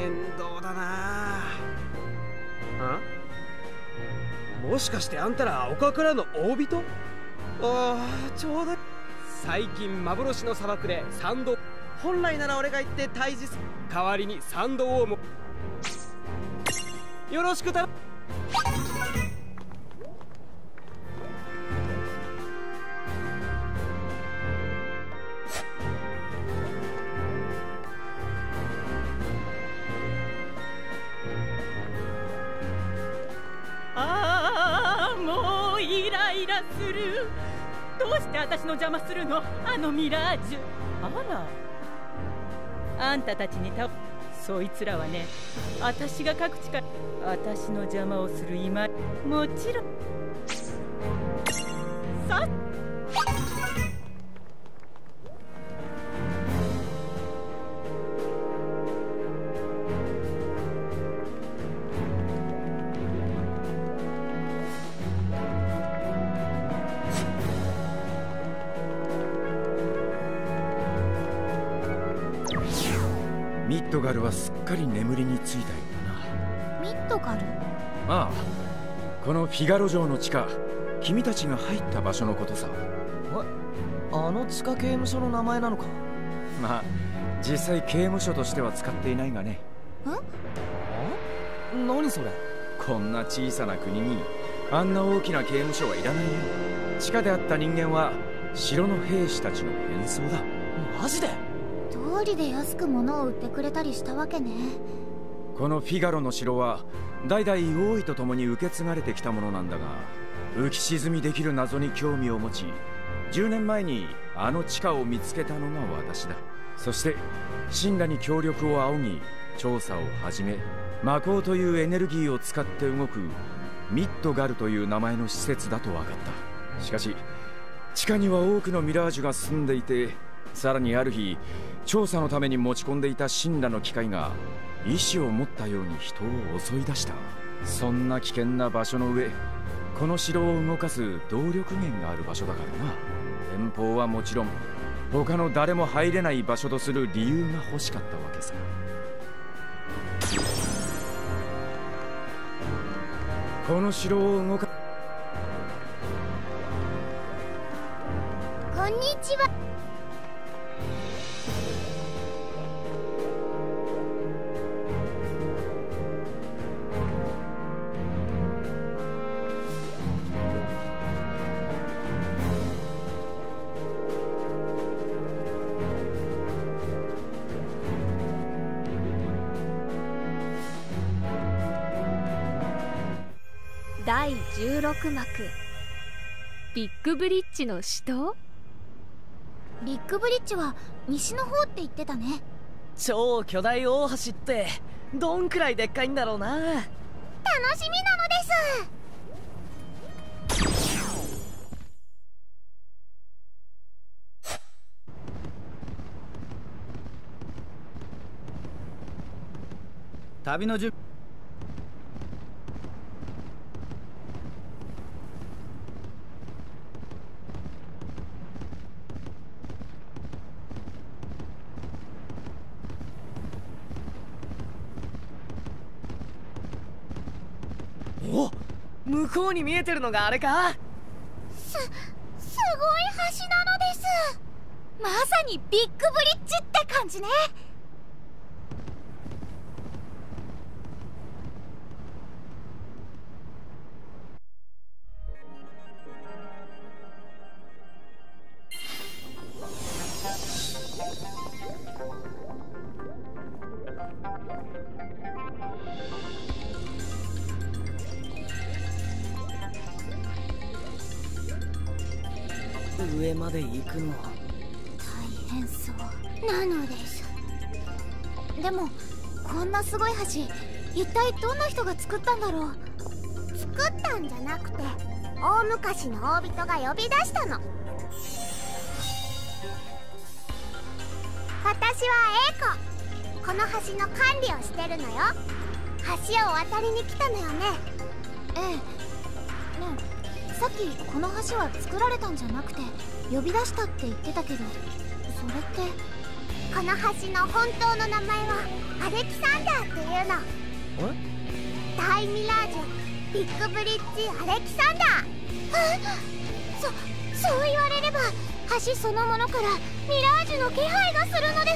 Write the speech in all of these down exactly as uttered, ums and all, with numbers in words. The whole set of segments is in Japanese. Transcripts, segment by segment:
面倒だな。ん？もしかしてあんたら丘からの大人？ああ、ちょうど最近幻の砂漠で山道。本来なら俺が行って退治する。代わりに山道をもよろしくた。 ああ、もうイライラする。どうして私の邪魔するの、あのミラージュ。あら、あんたたちにたそいつらはね、私が各地から私の邪魔をする今、もちろんさっミッドガルはすっかり眠りについたようだな。 ミッドガル？ ああ、このフィガロ城の地下、君たちが入った場所のことさ。 え、あの地下刑務所の名前なのか？ まあ実際刑務所としては使っていないがね。 ん？何それ？ こんな小さな国にあんな大きな刑務所はいらないよ。地下であった人間は城の兵士たちの変装だ。 マジで？ 通りで安く物を売ってくれたりしたわけね。 このフィガロの城は代々王位と共に受け継がれてきたものなんだが、浮き沈みできる謎に興味を持ち、じゅうねんまえにあの地下を見つけたのが私だ。そして神羅に協力を仰ぎ調査を始め、魔鋼というエネルギーを使って動くミッドガルという名前の施設だと分かった。しかし地下には多くのミラージュが住んでいて、さらにある日調査のために持ち込んでいた神羅の機械が意志を持ったように人を襲い出した。そんな危険な場所の上、この城を動かす動力源がある場所だからな。遠方はもちろん他の誰も入れない場所とする理由が欲しかったわけさ。この城を動かこんにちは。 だいじゅうろく幕、ビッグブリッジの死闘。 ビッグブリッジは西の方って言ってたね。 超巨大大橋ってどんくらいでっかいんだろうな。 楽しみなのです。 旅の準お、向こうに見えてるのがあれか？ す、すごい橋なのです。まさにビッグブリッジって感じね。 上まで行くの大変そうなのです。でもこんなすごい橋、一体どんな人が作ったんだろう。作ったんじゃなくて、大昔の大人が呼び出したの。私はエイコ。この橋の管理をしてるのよ。橋を渡りに来たのよね。ええ。ねえ、さっきこの橋は作られたんじゃなくて呼び出したって言ってたけど、それってこの橋の本当の名前はアレキサンダーっていうの。 え？ 大ミラージュビッグブリッジアレキサンダー。そそう言われれば橋そのものからミラージュの気配がするのです。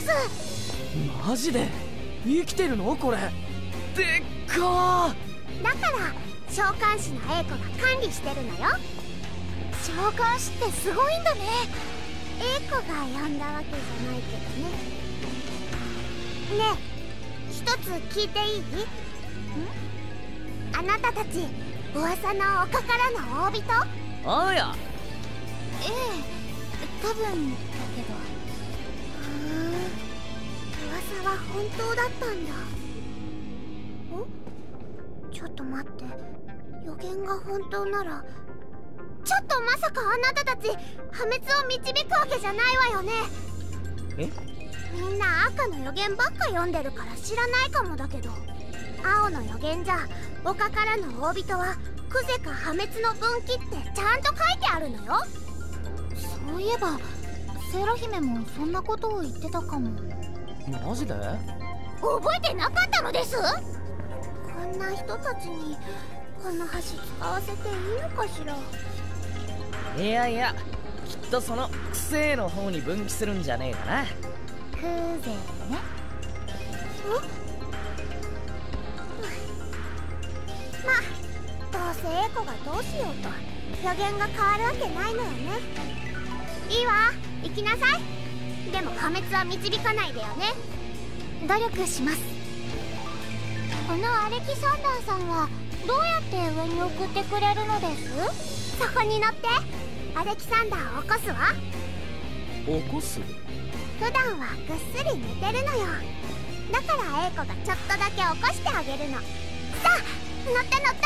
マジで生きてるのこれ？でっかー。 だから召喚師のエイコが管理してるのよ。召喚師ってすごいんだね。エイコが呼んだわけじゃないけどね。ねえ、一つ聞いていい？ん？あなたたち噂の丘からの大人？ ああや。 ええ、多分だけど。ふーん、噂は本当だったんだ。ん？ちょっと待って、予言が本当なら、ちょっとまさかあなたたち破滅を導くわけじゃないわよね。 え？ みんな赤の予言ばっか読んでるから知らないかもだけど、青の予言じゃ丘からの大人はクゼか破滅の分岐ってちゃんと書いてあるのよ。そういえばセーラ姫もそんなことを言ってたかも。 マジで？ 覚えてなかったのです。こんな人たちにこの橋使わせていいのかしら。 いやいや、きっとそのクセの方に分岐するんじゃねえかな。 クゼね。まあどうせエコがどうしようと予言が変わるわけないのよね。いいわ、行きなさい。でも破滅は導かないでよね。努力します。このアレキサンダーさんはどうやって上に送ってくれるのです？そこに乗ってアレキサンダーを起こすわ。 起こす？ 普段はぐっすり寝てるのよ。だからエイコがちょっとだけ起こしてあげるの。さあ乗った乗った。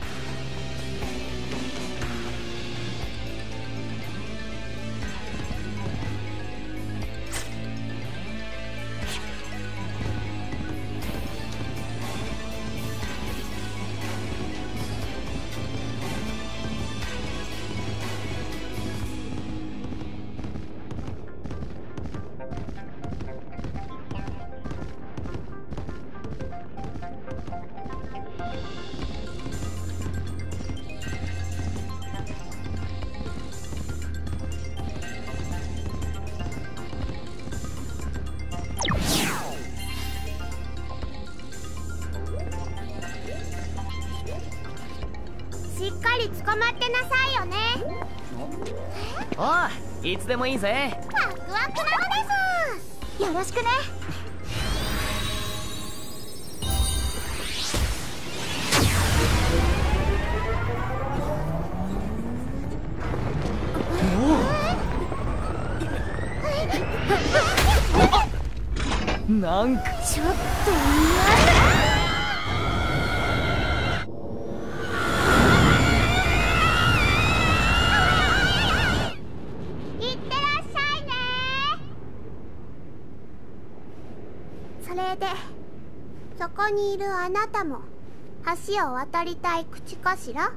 しっかり捕まってなさいよね。 おい、いつでもいいぜ。 ワクワクなのです。よろしくね。 なんかちょっといってらっしゃいね。それでそこにいるあなたも橋を渡りたい口かしら？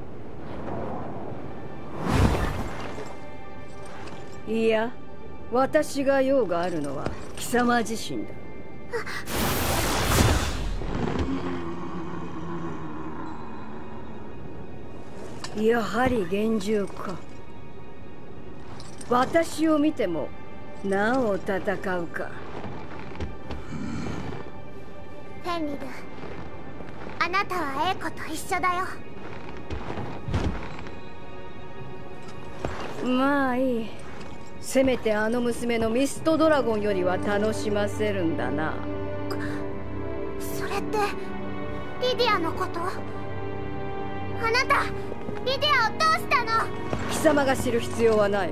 いや、私が用があるのは貴様自身だ。やはり幻獣か。私を見てもなお戦うか。 フェンリル、あなたはエイコと一緒だよ。 まあいい。せめてあの娘のミストドラゴンよりは楽しませるんだな。 それってリディアのこと？あなたリディアをどうしたの？ 貴様が知る必要はない。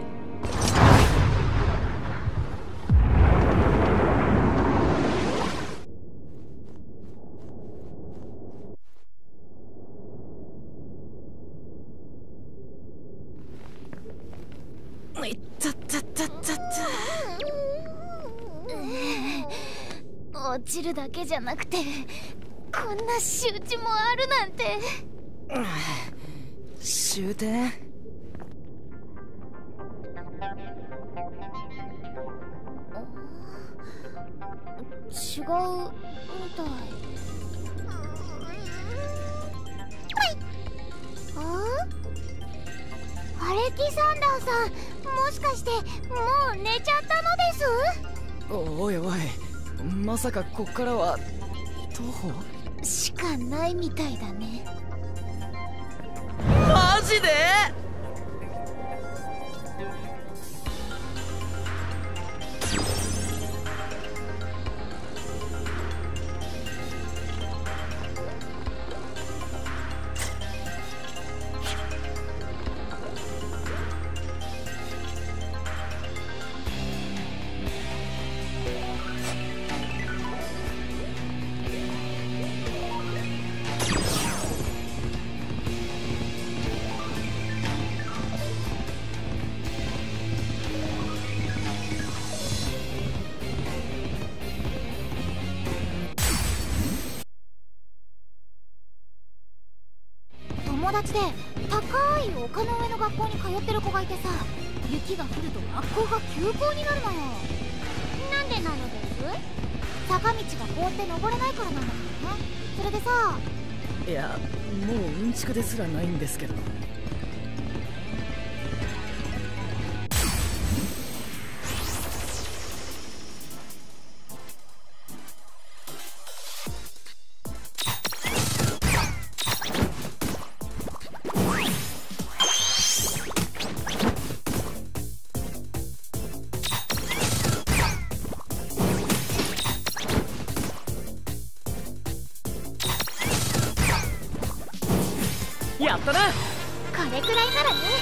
いったったったったった。 落ちるだけじゃなくてこんな仕打ちもあるなんて。 終点？ キサンダーさん、もしかしてもう寝ちゃったのです？ おいおい、まさかこっからは徒歩しかないみたいだね。 マジで？ 友達で高い丘の上の学校に通ってる子がいてさ、雪が降ると学校が休校になるのよ。なんでなのです？坂道が凍って登れないからなんだけどね。それでさ、 いや、もううんちくですらないんですけど。やったな。 これくらいならね。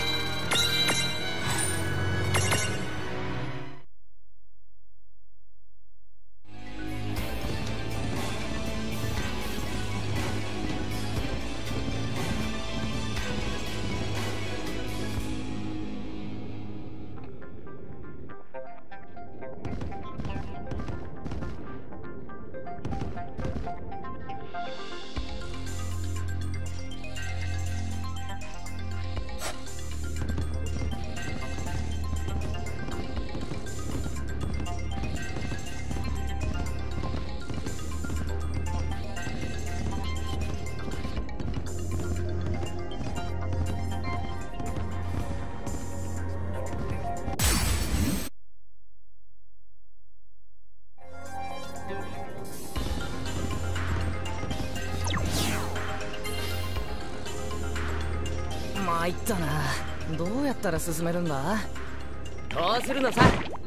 参ったな。どうやったら進めるんだ？ こうするのさ。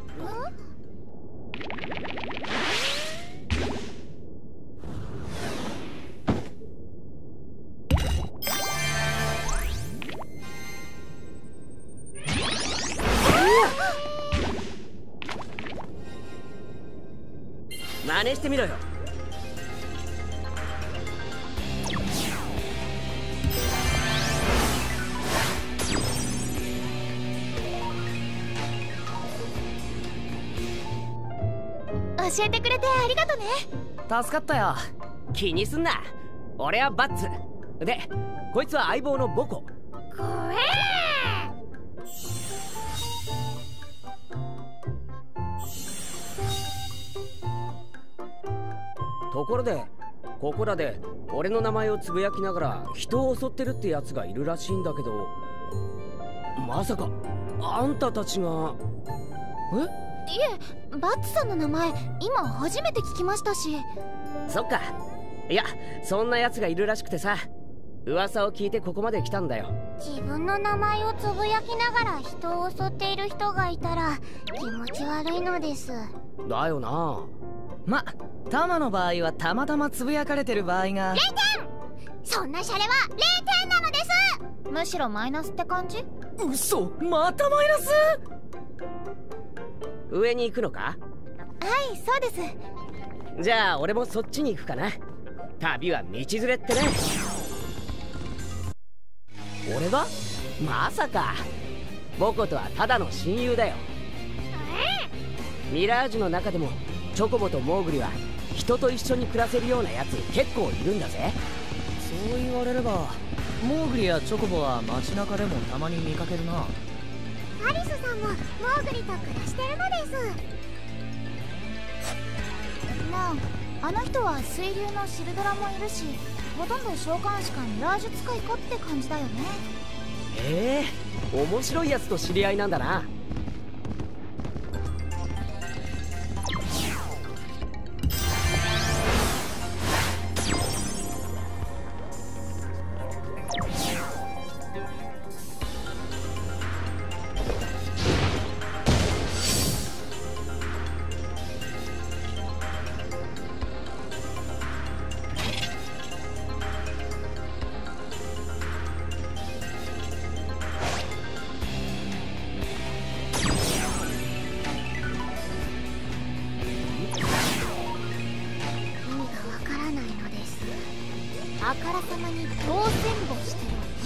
真似してみろよ。 教えてくれてありがとね。 助かったよ。 気にすんな。俺はバッツで、こいつは相棒のボコ。 これところで、ここらで俺の名前をつぶやきながら人を襲ってるってやつがいるらしいんだけど、まさかあんたたちが？え？ いえ、バッツさんの名前今初めて聞きましたし。 そっか。いや、そんなやつがいるらしくてさ、噂を聞いてここまで来たんだよ。 自分の名前をつぶやきながら人を襲っている人がいたら気持ち悪いのです。 だよな。 ま、タマの場合はたまたまつぶやかれてる場合が。 れいてん！そんなシャレはれいてんなのです。むしろマイナスって感じ？ 嘘、またマイナス？ 上に行くのか？ はい、そうです。 じゃあ俺もそっちに行くかな。旅は道連れってね。俺が？まさか。ボコとはただの親友だよ。ミラージュの中でもチョコボとモーグリは人と一緒に暮らせるようなやつ結構いるんだぜ。 そう言われればモーグリやチョコボは街中でもたまに見かけるな。 アリスさんもモーグリと暮らしてるのです。なあ、あの人は水流のシルドラもいるし、ほとんど召喚士かミラージュ使いかって感じだよね。 へえ、面白いやつと知り合いなんだな。 あからさまに当選簿してるわね。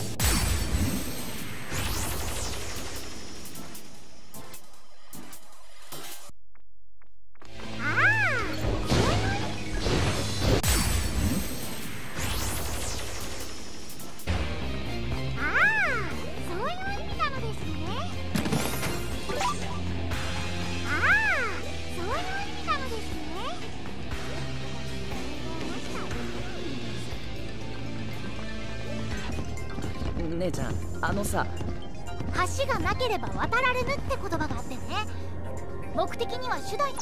ああ、そういう意味なのですね。ああ、そういう意味なのですね。 姉ちゃん、あのさ、 橋がなければ渡られぬって言葉があってね、目的には手段。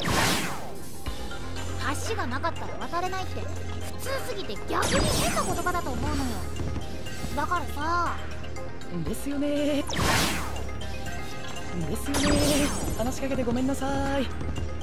橋がなかったら渡れないって普通すぎて逆に変な言葉だと思うのよ。だからさ、 ですよねですよね話しかけてごめんなさい。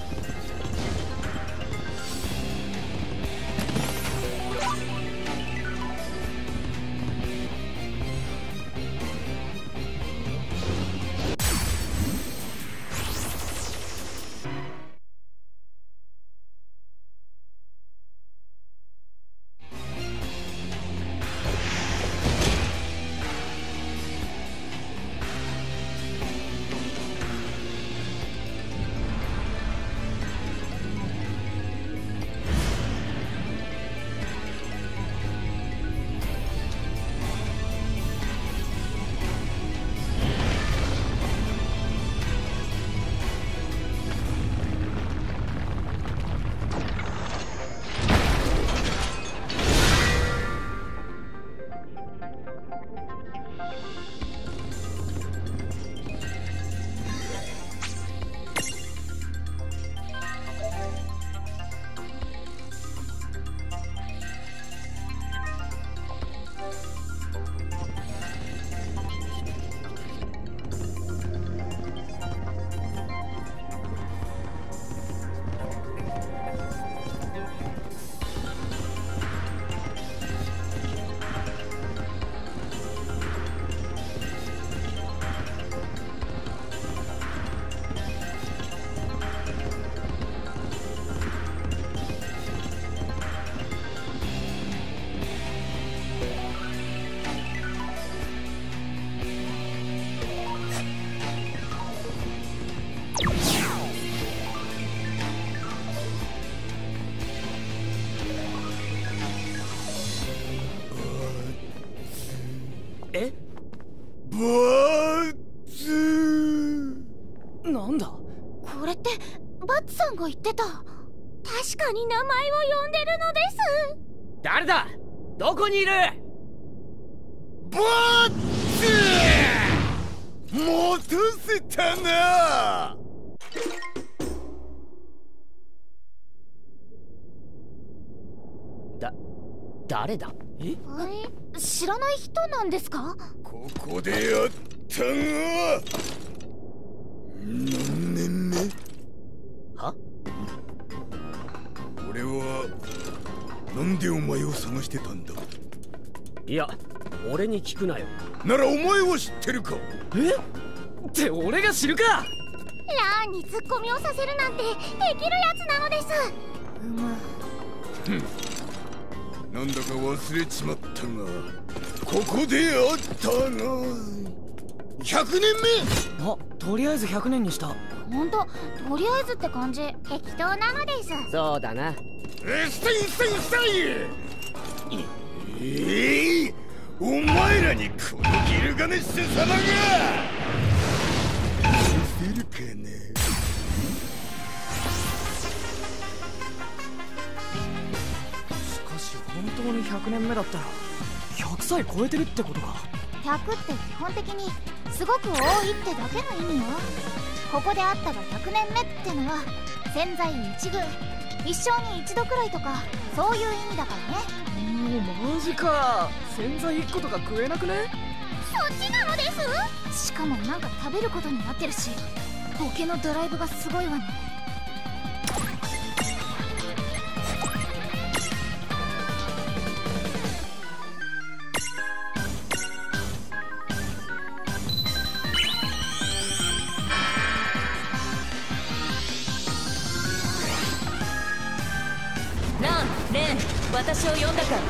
え？ バッツー。 なんだこれってバッツさんが言ってた。確かに名前を呼んでるのです。 誰だ？どこにいる？ バッツー！待たせたな。 だ、誰だ？え？ え、知らない人なんですか？ ここでやったが何年目？ は？ 俺はなんでお前を探してたんだ？ いや、俺に聞くなよ。 ならお前は知ってるか？ え？って俺が知るか？ ラーンにツッコミをさせるなんてできるやつなのです。うむ。 ふん。なんだか忘れちまったが、ここであったがひゃくねんめ。 あ、とりあえずひゃくねんにした。 ほんと、とりあえずって感じ。適当なのです。 そうだな。 うっさいうっさいうっさい。ええー、お前らにこのギルガネッシュ様が許せるかね。 しかし本当にひゃくねんめだったらひゃくさい超えてるってことか。 ひゃくって基本的にすごく多いってだけの意味よ。ここであったがひゃくねんめってのは千載一遇、一生に一度くらいとかそういう意味だからね。 もうマジか。洗剤いっことか食えなくね？ そっちなのです。しかもなんか食べることになってるし、ボケのドライブがすごいわね。 ラン、レン、私を呼んだか。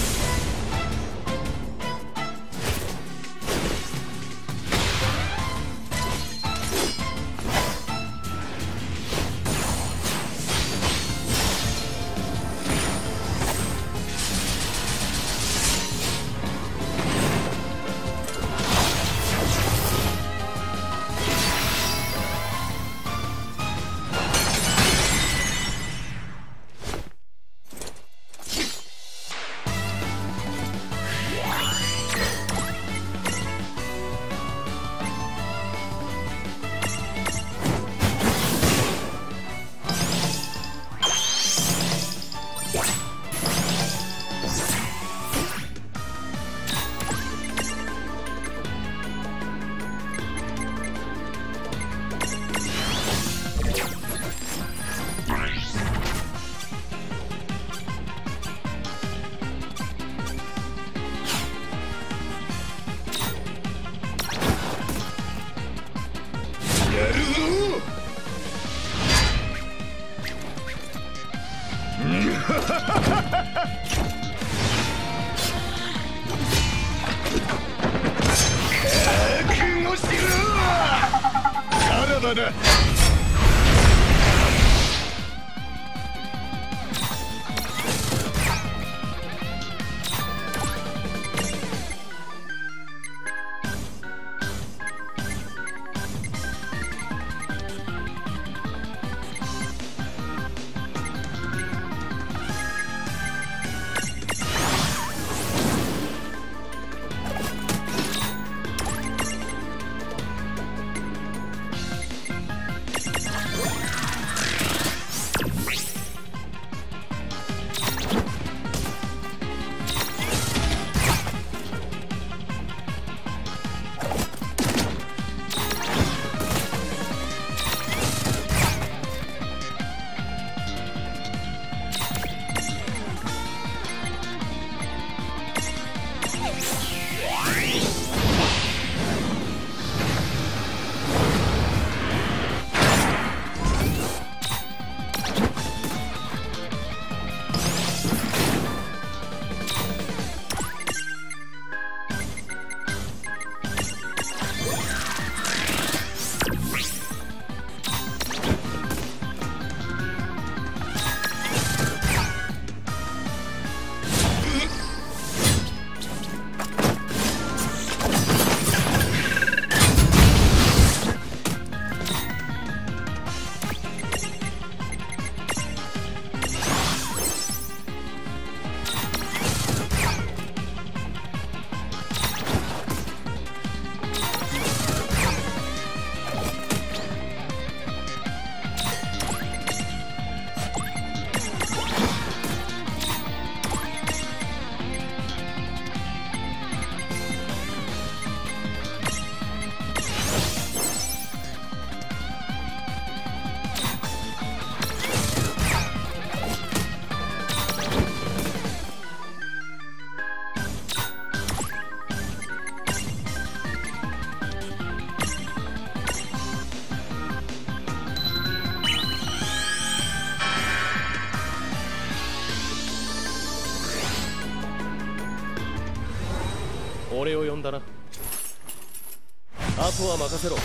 俺を呼んだな。あとは任せろ。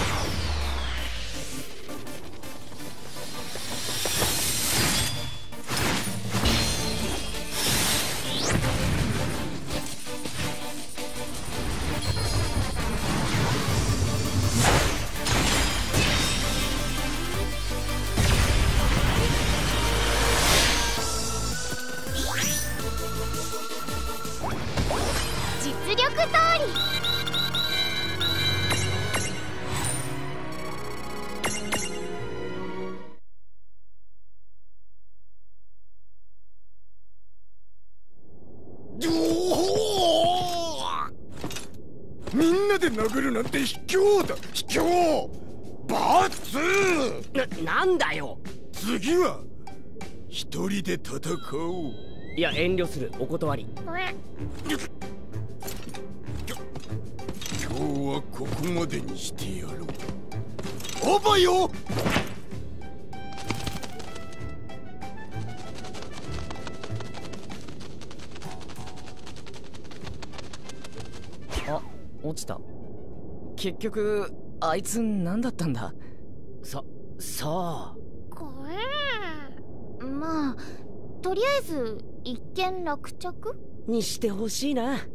実力通りみんなで殴るなんて卑怯だ、卑怯。バツな、なんだよ。 次は一人で戦おう。 いや、遠慮する、お断り。 今日はここまでにしてやろう。オバよ。 あ、落ちた。結局あいつ何だったんだ。 さ、さあ。 これまあとりあえず一件落着にしてほしいな。